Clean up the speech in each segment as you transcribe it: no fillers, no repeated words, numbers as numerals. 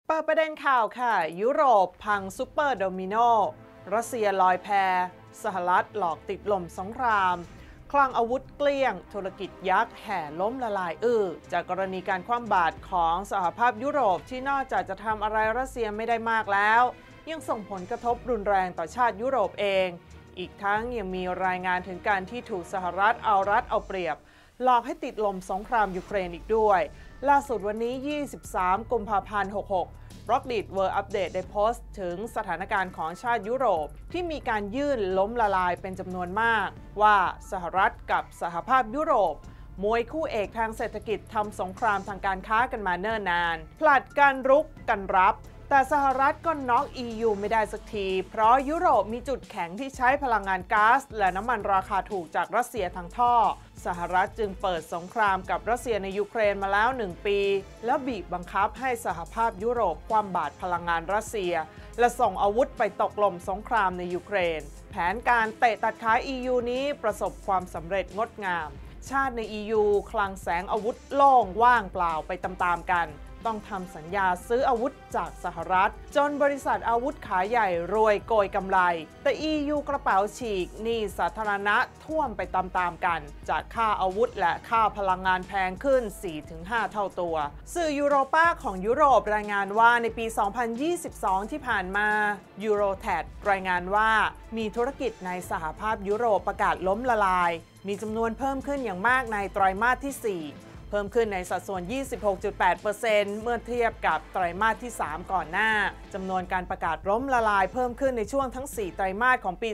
เปิดประเด็นข่าวค่ะยุโรปพังซูเปอร์โดมิโนรัสเซียลอยแพสหรัฐหลอกติดลมสงครามคลังอาวุธเกลี้ยงธุรกิจยักษ์แห่ล้มละลายจากกรณีการคว่ำบาตรของสหภาพยุโรปที่นอกจากจะทำอะไรรัสเซียไม่ได้มากแล้วยังส่งผลกระทบรุนแรงต่อชาติยุโรปเองอีกทั้งยังมีรายงานถึงการที่ถูกสหรัฐเอารัดเอาเปรียบหลอกให้ติดลมสงครามยูเครนอีกด้วยล่าสุดวันนี้23 กุมภาพันธ์ 66บล็อกดิทเวิร์อัปเดตได้โพสต์ถึงสถานการณ์ของชาติยุโรปที่มีการยื่นล้มละลายเป็นจำนวนมากว่าสหรัฐกับสหภาพยุโรปมวยคู่เอกทางเศรษฐกิจทำสงครามทางการค้ากันมาเนิ่นนานผลัดกันรุกกันรับแต่สหรัฐก็น็อก EU ไม่ได้สักทีเพราะยุโรปมีจุดแข็งที่ใช้พลังงานก๊าซและน้ำมันราคาถูกจากรัสเซียทางท่อสหรัฐจึงเปิดสงครามกับรัสเซียในยูเครนมาแล้ว1 ปีแล้วบีบบังคับให้สหภาพยุโรปคว่ำบาตรพลังงานรัสเซียและส่งอาวุธไปตกลมสงครามในยูเครนแผนการเตะตัดขา EU นี้ประสบความสำเร็จงดงามชาติใน EU คลังแสงอาวุธโล่งว่างเปล่าไปตามๆกันต้องทำสัญญาซื้ออาวุธจากสหรัฐจนบริษัทอาวุธขายใหญ่รวยโกยกำไรแต่ EU กระเป๋าฉีกหนี้สาธารณะท่วมไปตามๆกันจากค่าอาวุธและค่าพลังงานแพงขึ้น 4-5 เท่าตัวสื่อยูโรป้าของยุโรปรายงานว่าในปี 2022 ที่ผ่านมา Eurotat รายงานว่ามีธุรกิจในสหภาพยุโรปประกาศล้มละลายมีจำนวนเพิ่มขึ้นอย่างมากในไตรมาสที่4เพิ่มขึ้นในสัดส่วน 26.8% เมื่อเทียบกับไตรมาสที่ 3 ก่อนหน้าจำนวนการประกาศล้มละลายเพิ่มขึ้นในช่วงทั้ง 4 ไตรมาสของปี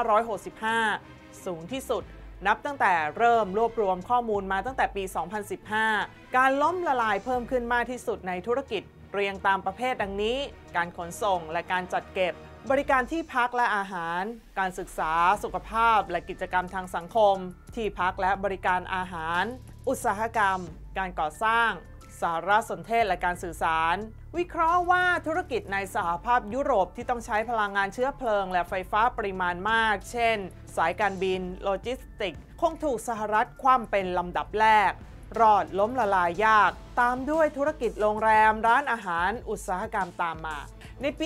2565 สูงที่สุดนับตั้งแต่เริ่มรวบรวมข้อมูลมาตั้งแต่ปี 2015 การล้มละลายเพิ่มขึ้นมากที่สุดในธุรกิจเรียงตามประเภทดังนี้การขนส่งและการจัดเก็บบริการที่พักและอาหารการศึกษาสุขภาพและกิจกรรมทางสังคมที่พักและบริการอาหารอุตสาหกรรมการก่อสร้างสารสนเทศและการสื่อสารวิเคราะห์ว่าธุรกิจในสหภาพยุโรปที่ต้องใช้พลังงานเชื้อเพลิงและไฟฟ้าปริมาณมากเช่นสายการบินโลจิสติกส์คงถูกสหรัฐคว่ำเป็นลำดับแรกรอดล้มละลายยากตามด้วยธุรกิจโรงแรมร้านอาหารอุตสาหกรรมตามมาในปี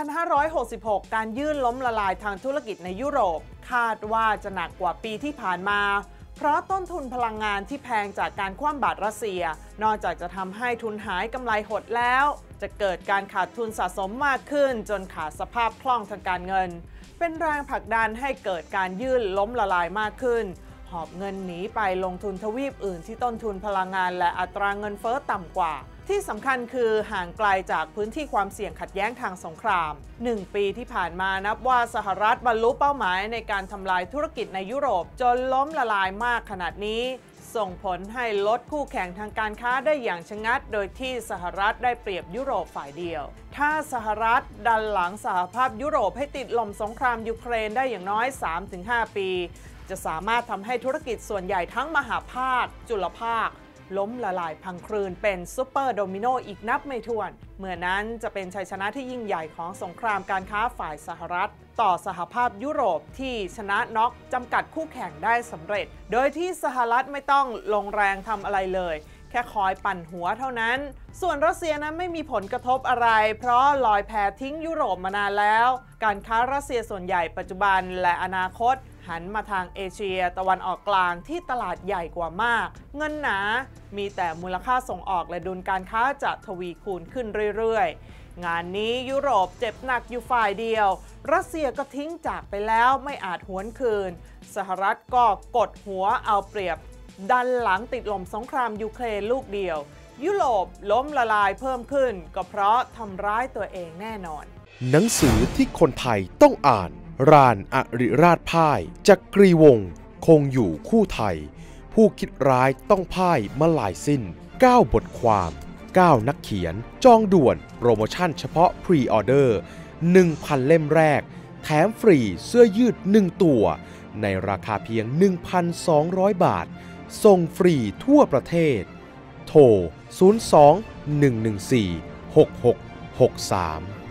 2566 การยื่นล้มละลายทางธุรกิจในยุโรปคาดว่าจะหนักกว่าปีที่ผ่านมาเพราะต้นทุนพลังงานที่แพงจากการคว่ำบาตรรัสเซียนอกจากจะทำให้ทุนหายกำไรหดแล้วจะเกิดการขาดทุนสะสมมากขึ้นจนขาดสภาพคล่องทางการเงินเป็นแรงผลักดันให้เกิดการยื่นล้มละลายมากขึ้นหอบเงินหนีไปลงทุนทวีปอื่นที่ต้นทุนพลังงานและอัตราเงินเฟ้อต่ำกว่าที่สำคัญคือห่างไกลจากพื้นที่ความเสี่ยงขัดแย้งทางสงคราม1 ปีที่ผ่านมานับว่าสหรัฐบรรลุเป้าหมายในการทำลายธุรกิจในยุโรปจนล้มละลายมากขนาดนี้ส่งผลให้ลดคู่แข่งทางการค้าได้อย่างชะงัดโดยที่สหรัฐได้เปรียบยุโรปฝ่ายเดียวถ้าสหรัฐดันหลังสหภาพยุโรปให้ติดลมสงครามยูเครนได้อย่างน้อย 3-5 ปีจะสามารถทำให้ธุรกิจส่วนใหญ่ทั้งมหาภาคจุลภาคล้มละลายพังคลืนเป็นซูเปอร์โดมิโนอีกนับไม่ถ้วนเมื่อนั้นจะเป็นชัยชนะที่ยิ่งใหญ่ของสงครามการค้าฝ่ายสหรัฐต่อสหภาพยุโรปที่ชนะน็อกจำกัดคู่แข่งได้สำเร็จโดยที่สหรัฐไม่ต้องลงแรงทำอะไรเลยแค่คอยปั่นหัวเท่านั้นส่วนรัสเซียนั้นไม่มีผลกระทบอะไรเพราะลอยแพทิ้งยุโรปมานานแล้วการค้ารัสเซียส่วนใหญ่ปัจจุบันและอนาคตหันมาทางเอเชียตะวันออกกลางที่ตลาดใหญ่กว่ามากเงินหนามีแต่มูลค่าส่งออกและดุลการค้าจะทวีคูณขึ้นเรื่อยๆงานนี้ยุโรปเจ็บหนักอยู่ฝ่ายเดียวรัสเซียก็ทิ้งจากไปแล้วไม่อาจหวนคืนสหรัฐก็กดหัวเอาเปรียบดันหลังติดลมสงครามยูเครนลูกเดียวยุโรปล้มละลายเพิ่มขึ้นก็เพราะทำร้ายตัวเองแน่นอนหนังสือที่คนไทยต้องอ่านรานอริราชพ่ายจักรีวงศ์คงอยู่คู่ไทยผู้คิดร้ายต้องพ่ายมาหลายสิ้น9 บทความ 9 นักเขียนจองด่วนโปรโมชั่นเฉพาะพรีออเดอร์ 1,000 เล่มแรกแถมฟรีเสื้อยืด1 ตัวในราคาเพียง 1,200 บาทส่งฟรีทั่วประเทศโทร 02 114 6663